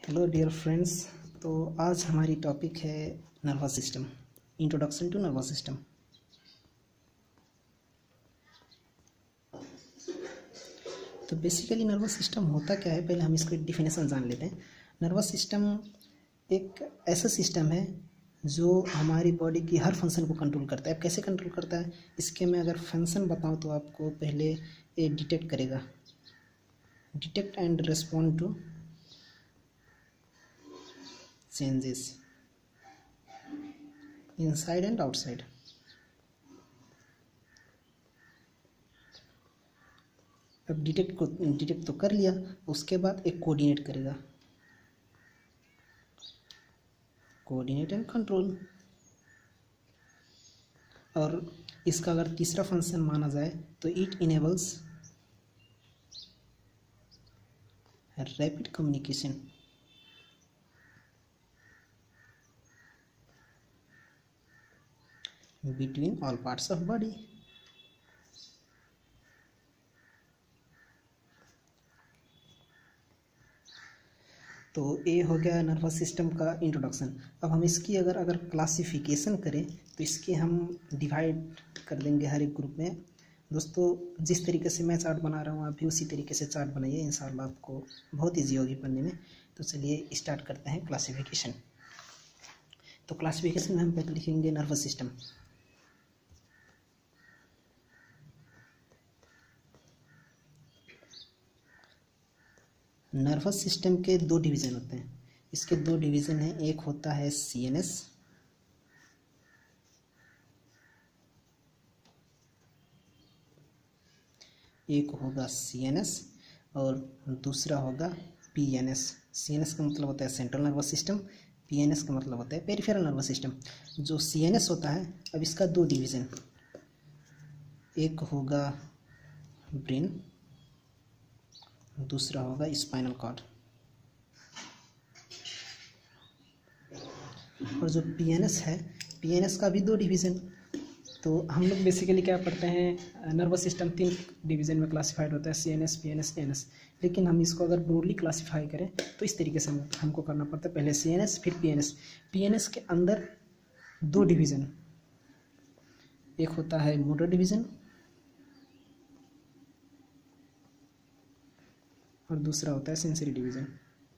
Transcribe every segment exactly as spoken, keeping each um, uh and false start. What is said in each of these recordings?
Hello dear friends. तो आज हमारी टॉपिक है nervous system, introduction to nervous system. तो बेसिकली नर्वस सिस्टम होता क्या है, पहले हम इसकी डिफिनेशन जान लेते हैं। नर्वस सिस्टम एक ऐसा सिस्टम है जो हमारी बॉडी की हर फंक्शन को कंट्रोल करता है। कैसे कंट्रोल करता है, इसके मैं अगर फंक्शन बताऊं तो आपको पहले ये डिटेक्ट करेगा, detect and respond to changes inside and outside। अब डिटेक्ट को डिटेक्ट तो कर लिया, उसके बाद एक कोऑर्डिनेट करेगा, कोऑर्डिनेट एंड कंट्रोल। और इसका अगर तीसरा फंक्शन माना जाए तो it enables rapid communication between all parts of body। तो ये हो गया नर्वस सिस्टम का इंट्रोडक्शन। अब हम इसकी अगर अगर क्लासिफिकेशन करें तो इसके हम डिवाइड कर देंगे हर एक ग्रुप में। दोस्तों, जिस तरीके से मैं चार्ट बना रहा हूँ आप भी उसी तरीके से चार्ट बनाइए, इंशाल्लाह आपको बहुत ईजी होगी पढ़ने में। तो चलिए स्टार्ट करते हैं क्लासिफिकेशन। तो क्लासिफिकेशन में हम पहले लिखेंगे नर्वस सिस्टम। नर्वस सिस्टम के दो डिवीज़न होते हैं। इसके दो डिवीज़न हैं, एक होता है सीएनएस, एक होगा सीएनएस और दूसरा होगा पीएनएस। सीएनएस का मतलब होता है सेंट्रल नर्वस सिस्टम, पीएनएस का मतलब होता है पेरिफेरल नर्वस सिस्टम। जो सीएनएस होता है, अब इसका दो डिवीज़न, एक होगा ब्रेन, दूसरा होगा स्पाइनल कॉर्ड। और जो पीएनएस है, पीएनएस का भी दो डिवीज़न। तो हम लोग बेसिकली क्या पढ़ते हैं, नर्वस सिस्टम तीन डिवीज़न में क्लासिफाइड होता है, सीएनएस, पीएनएस, एएनएस। लेकिन हम इसको अगर ब्रॉडली क्लासिफाई करें तो इस तरीके से हमको करना पड़ता है, पहले सीएनएस फिर पीएनएस। पीएनएस के अंदर दो डिवीज़न, एक होता है मोटर डिवीज़न और दूसरा होता है सेंसरी डिवीज़न।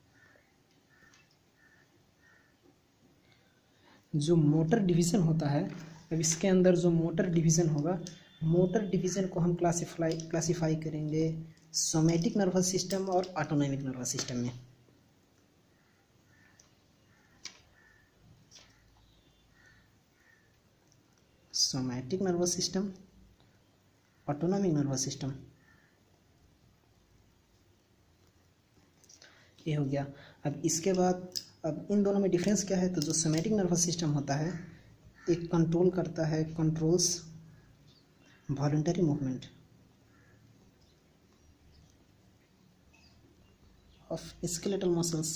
जो मोटर डिवीज़न होता है, अब इसके अंदर जो मोटर डिवीज़न होगा, मोटर डिवीज़न को हम क्लासिफाई क्लासिफाई करेंगे सोमैटिक नर्वस सिस्टम और ऑटोनॉमिक नर्वस सिस्टम में। Somatic nervous system, autonomic nervous system, ये हो गया। अब इसके बाद अब इन दोनों में डिफरेंस क्या है, तो जो सोमैटिक नर्वस सिस्टम होता है एक कंट्रोल करता है, controls voluntary movement of skeletal muscles,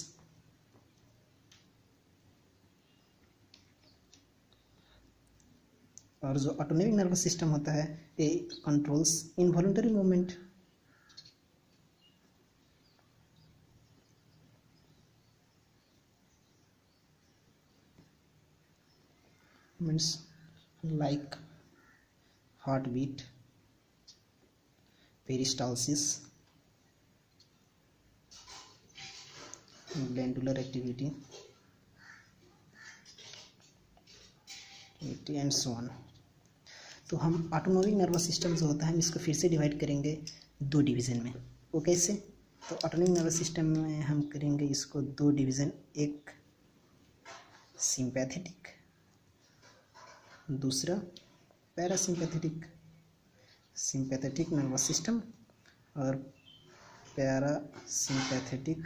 और जो ऑटोनॉमिक नर्वस सिस्टम होता है ये controls involuntary movement. Means like heart beat, peristalsis, glandular activity and so on. तो हम ऑटोनॉमिक नर्वस सिस्टम जो होता है हम इसको फिर से डिवाइड करेंगे दो डिवीज़न में। वो कैसे, तो ऑटोनॉमिक नर्वस सिस्टम में हम करेंगे इसको दो डिवीज़न, एक सिंपैथेटिक, दूसरा पैरासिम्पैथेटिक। सिंपैथेटिक नर्वस सिस्टम और पैरासिम्पैथेटिक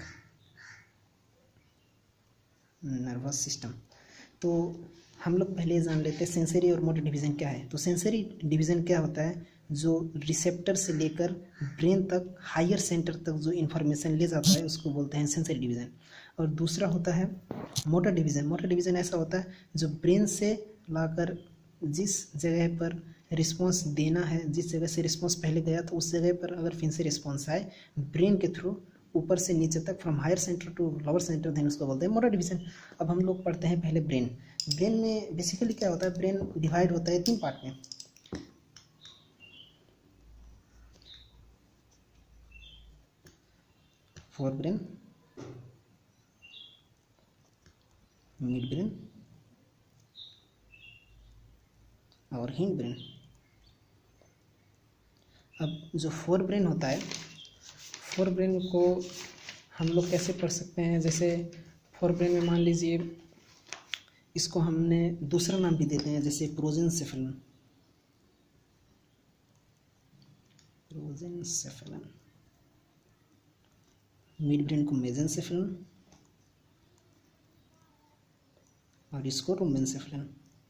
नर्वस सिस्टम। तो हम लोग पहले जान लेते हैं सेंसरी और मोटर डिवीज़न क्या है। तो सेंसरी डिवीज़न क्या होता है, जो रिसेप्टर से लेकर ब्रेन तक, हायर सेंटर तक जो इन्फॉर्मेशन ले जाता है उसको बोलते हैं सेंसरी डिवीज़न। और दूसरा होता है मोटर डिवीज़न। मोटर डिवीज़न ऐसा होता है जो ब्रेन से लाकर जिस जगह पर रिस्पॉन्स देना है, जिस जगह से रिस्पॉन्स पहले गया तो उस जगह पर अगर फिर से रिस्पॉन्स आए ब्रेन के थ्रू, ऊपर से नीचे तक, from higher centre to lower centre, then उसको बोलते हैं मोटर डिवीजन। अब हम लोग पढ़ते हैं पहले ब्रेन। ब्रेन में बेसिकली क्या होता है, ब्रेन डिवाइड होता है तीन पार्ट में। फोर ब्रेन, मिड ब्रेन और हिंड ब्रेन। अब जो फोर ब्रेन होता है, फोर ब्रेन को हम लोग कैसे पढ़ सकते हैं, जैसे फोर ब्रेन में मान लीजिए इसको हमने दूसरा नाम भी देते हैं, जैसे प्रोजेनसेफलन, प्रोजेनसेफलन। मिड ब्रेन को मेजेनसेफलन और इसको रूमेनसेफलन।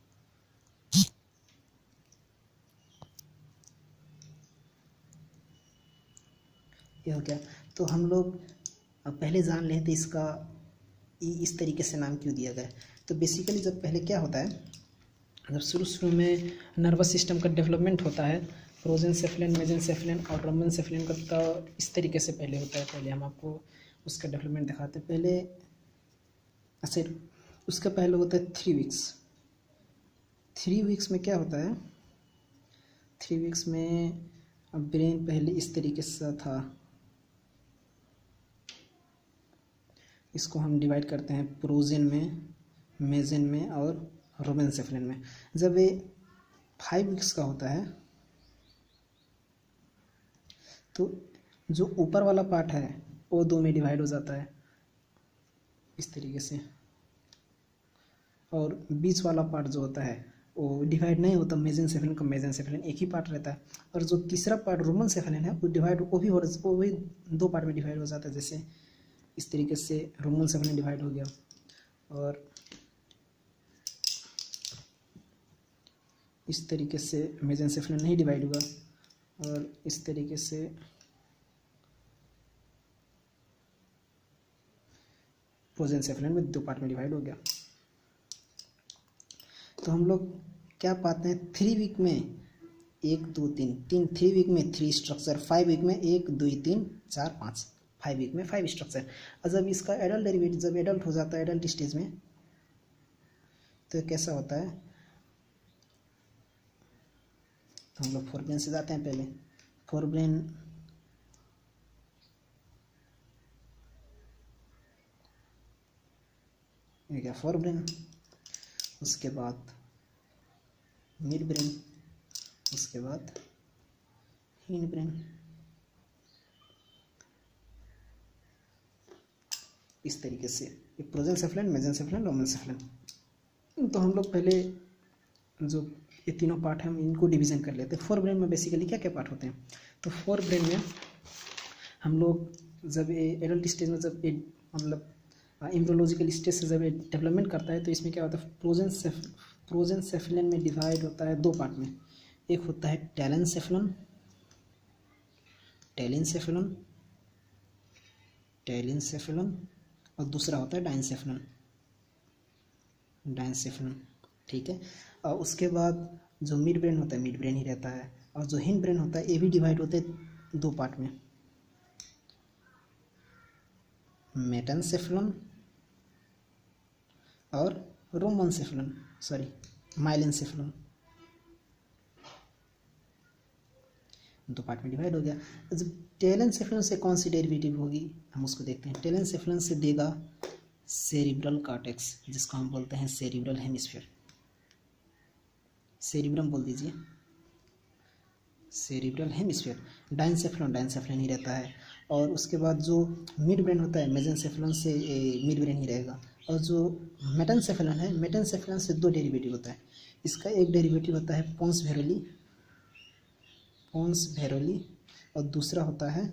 ये हो गया। तो हम लोग अब पहले जान लेते इसका इस तरीके से नाम क्यों दिया गया। तो बेसिकली जब पहले क्या होता है, जब शुरू शुरू में नर्वस सिस्टम का डेवलपमेंट होता है, प्रोजेनसेफलन, मेजेनसेफलन और रूमेनसेफलन का, तो इस तरीके से पहले होता है। पहले हम आपको उसका डेवलपमेंट दिखाते हैं। पहले अच्छा, उसका पहले होता है थ्री वीक्स। थ्री वीक्स में क्या होता है, थ्री वीक्स में अब ब्रेन पहले इस तरीके से था, इसको हम डिवाइड करते हैं प्रोजेन में, मेजेन में और रूमेनसेफलन में। जब ये फाइव वीक्स का होता है तो जो ऊपर वाला पार्ट है वो दो में डिवाइड हो जाता है इस तरीके से, और बीच वाला पार्ट जो होता है वो डिवाइड नहीं होता। मेजेनसेफलन का मेजेनसेफलन एक ही पार्ट रहता है, और जो तीसरा पार्ट रूमेनसेफलन है वो डिवाइड वो भी हो वो भी दो पार्ट में डिवाइड हो जाता है। जैसे इस तरीके से रूमेनसेफलन डिवाइड हो गया, और इस तरीके से मेजेनसेफलन नहीं डिवाइड हुआ, और इस तरीके से प्रोजेनसेफलन में दो पार्ट में डिवाइड हो गया। तो हम लोग क्या पाते हैं, थ्री वीक में एक दो तीन तीन थ्री वीक में थ्री स्ट्रक्चर, फाइव वीक में एक दो तीन चार पाँच, फाइव वीक में फाइव स्ट्रक्चर। और जब इसका एडल्ट डेरिवेटिव, जब एडल्ट हो जाता है एडल्ट स्टेज में, तो कैसा होता है, तो हम लोग फोर ब्रेन से जाते हैं। पहले फोर ब्रेन ये क्या, फोर ब्रेन, उसके बाद मिड ब्रेन, उसके बाद हिंड ब्रेन, इस तरीके से ये प्रोजेनसेफलन, मेजेनसेफलन, रूमेनसेफलन। तो हम लोग पहले जो ये तीनों पार्ट हैं हम इनको डिवीजन कर लेते हैं। फोर ब्रेन में बेसिकली क्या क्या पार्ट होते हैं, तो फोर ब्रेन में हम लोग जब ये एडल्ट स्टेज में, जब ये मतलब एम्ब्रियोलॉजिकल स्टेज से जब ये डेवलपमेंट करता है, तो इसमें क्या होता है, प्रोजेनसेफ प्रोजेनसेफलन में डिवाइड होता है दो पार्ट में। एक होता है टेलेनसेफलन, टेलेनसेफलन टेलेनसेफलन और दूसरा होता है डाइनसेफलन, डाइनसेफलन, ठीक है। और उसके बाद जो मिड ब्रेन होता है, मिड ब्रेन ही रहता है, और जो हिंड ब्रेन होता है ये भी डिवाइड होते हैं दो पार्ट में, मेटेनसेफलन और रूमेनसेफलन, सॉरी माइलेनसेफलन, दो पार्ट में डिवाइड हो गया। जब टेलेनसेफलन से कौन सी डेरिवेटिव होगी हम उसको देखते हैं। टेलेनसेफलन से देगा सेरिब्रल कॉर्टेक्स, जिसको हम बोलते हैं सेरिब्रल हेमिस्फीयर, सेरिब्रम बोल दीजिए, सेरिब्रल हेमिस्फीयर। डाइनसेफलन डाइनसेफलन ही रहता है, और उसके बाद जो मिड ब्रेन होता है, मेजेनसेफलन से मिड ब्रेन ही रहेगा, और जो मेटेनसेफलन है, मेटेनसेफलन से दो डेरिवेटिव होता है। इसका एक डेरिवेटिव होता है पोन्स वेरोली, पोन्स वेरोली, और दूसरा होता है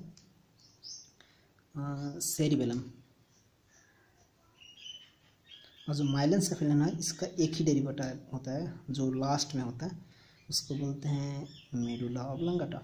सेरिबेलम। और जो माइलेनसेफलन है इसका एक ही डेरिवेटिव होता है जो लास्ट में होता है, उसको बोलते हैं मेडुला ऑब्लांगाटा।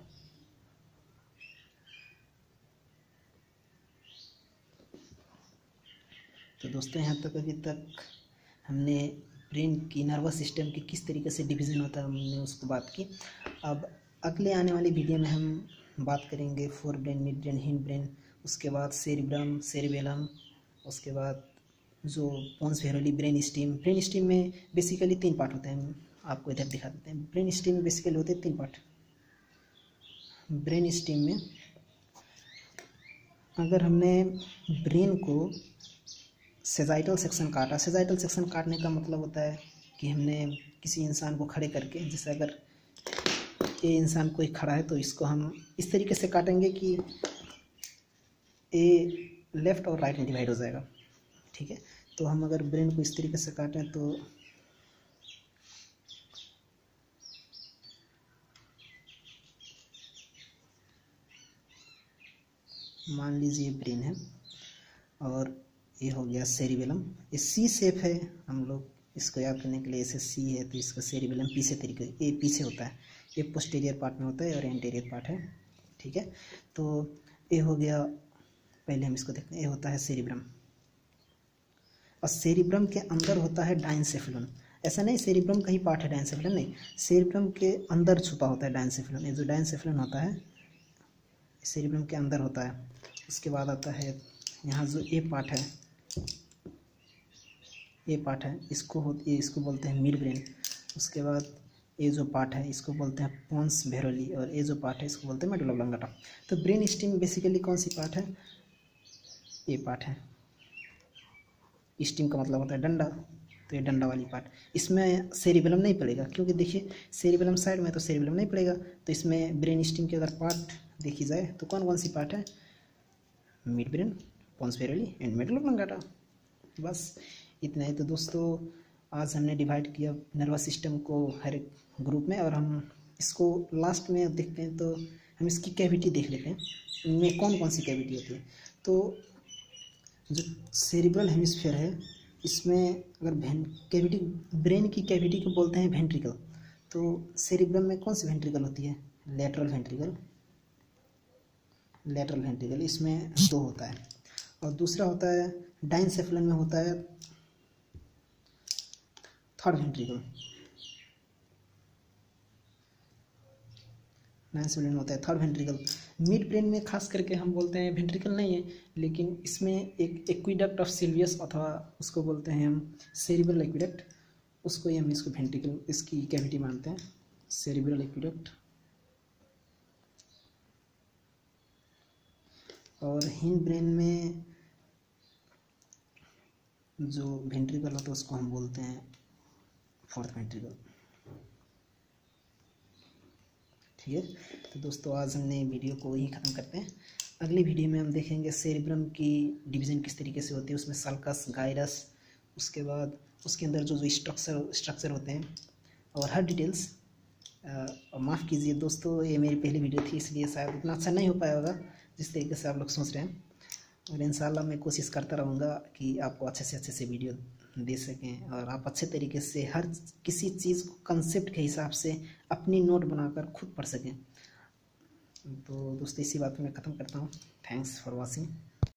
तो दोस्तों यहाँ तक अभी तक हमने ब्रेन की नर्वस सिस्टम की किस तरीके से डिवीज़न होता है हमने उसको बात की। अब अगले आने वाली वीडियो में हम बात करेंगे fore brain, mid brain, hind brain, उसके बाद सेरिब्रम, सेरिबेलम, उसके बाद जो pons varolii, brain stem. Brain stem में बेसिकली तीन पार्ट होते हैं, आपको इधर दिखा देते हैं। ब्रेन स्टीम में बेसिकली होते हैं तीन पार्ट। ब्रेन स्टीम में अगर हमने ब्रेन को सेजाइटल सेक्शन काटा, सेजाइटल सेक्शन काटने का मतलब होता है कि हमने किसी इंसान को खड़े करके, जैसे अगर ये इंसान कोई खड़ा है तो इसको हम इस तरीके से काटेंगे कि ए लेफ़्ट और राइट में डिवाइड हो जाएगा, ठीक है। तो हम अगर ब्रेन को इस तरीके से काटें तो मान लीजिए ब्रेन है और ये हो गया सेरिबेलम। ये सी शेप है, हम लोग इसको याद करने के लिए ऐसे सी है तो इसका सेरिबेलम पीछे तरीके, ये पीछे होता है, ये पोस्टीरियर पार्ट में होता है और एंटीरियर पार्ट है, ठीक है। तो ये हो गया, पहले हम इसको देखते हैं। ये होता है सेरिब्रम और सेरिब्रम के अंदर होता है डायनसेफेलन। ऐसा नहीं सेरिब्रम का ही पार्ट है डायनसेफेलन, नहीं, सेरिब्रम के अंदर छुपा होता है डायनसेफेलन। ये जो डायनसेफेलन होता है सेरिब्रम के अंदर होता है। उसके बाद आता है यहाँ जो ये पार्ट है, ये पार्ट है, इसको हो ये इसको बोलते हैं मिड ब्रेन। उसके बाद ये जो पार्ट है इसको बोलते हैं पोन्स वेरोली और ये जो पार्ट है इसको बोलते हैं मेडुला ऑब्लांगाटा। तो ब्रेन स्टीम बेसिकली कौन सी पार्ट है? ये पार्ट है। स्टीम का मतलब होता है डंडा, तो ये डंडा वाली पार्ट। इसमें सेरिबेलम नहीं पड़ेगा क्योंकि देखिए सेरिबेलम साइड में तो सेरिबेलम नहीं पड़ेगा। तो इसमें ब्रेन स्टीम की अगर पार्ट देखी जाए तो कौन कौन सी पार्ट है? Mid brain, pons varolii and medulla oblongata. बस इतना ही। तो दोस्तों आज हमने डिवाइड किया नर्वस सिस्टम को हर एक ग्रुप में और हम इसको लास्ट में देखते हैं तो हम इसकी कैविटी देख लेते हैं, इनमें कौन कौन सी कैविटी होती है। तो जो सेरिब्रल हेमिस्फीयर है इसमें अगर वेन कैविटी, ब्रेन की कैविटी को बोलते हैं वेंट्रिकल। तो सेरिब्रम में कौन सी वेंट्रिकल होती है? लेटरल वेंट्रिकल, लेटरल वेंट्रिकल इसमें दो होता है। और दूसरा होता है डायनसेफेलन में होता है थर्ड वेंट्रिकल, डायनसेफेलन में होता है थर्ड वेंट्रिकल। मिड ब्रेन में खास करके हम बोलते हैं वेंट्रिकल नहीं है, लेकिन इसमें एक एक्विडक्ट ऑफ सिल्वियस अथवा उसको बोलते हैं हम सेरिब्रल एक्विडक्ट, उसको ही हम इसको वेंट्रिकल इसकी कैविटी मानते हैं, सेरिब्रल एक्विडक्ट। और हिंड ब्रेन में जो वेंट्रिकल होता है उसको हम बोलते हैं फोर्थ वेंट्रिकल, ठीक है। तो दोस्तों आज हमने वीडियो को यही ख़त्म करते हैं। अगली वीडियो में हम देखेंगे सेरिब्रम की डिवीज़न किस तरीके से होती है, उसमें सल्कस, गायरस, उसके बाद उसके अंदर जो जो स्ट्रक्चर स्ट्रक्चर होते हैं और हर डिटेल्स। माफ़ कीजिए दोस्तों, ये मेरी पहली वीडियो थी इसलिए शायद उतना अच्छा नहीं हो पाया होगा जिस तरीके से आप लोग सोच रहे हैं। और इंशाल्लाह मैं कोशिश करता रहूँगा कि आपको अच्छे से अच्छे से वीडियो दे सकें और आप अच्छे तरीके से हर किसी चीज़ को कंसेप्ट के हिसाब से अपनी नोट बनाकर खुद पढ़ सकें। तो दोस्तों इसी बात में मैं ख़त्म करता हूँ। Thanks for watching.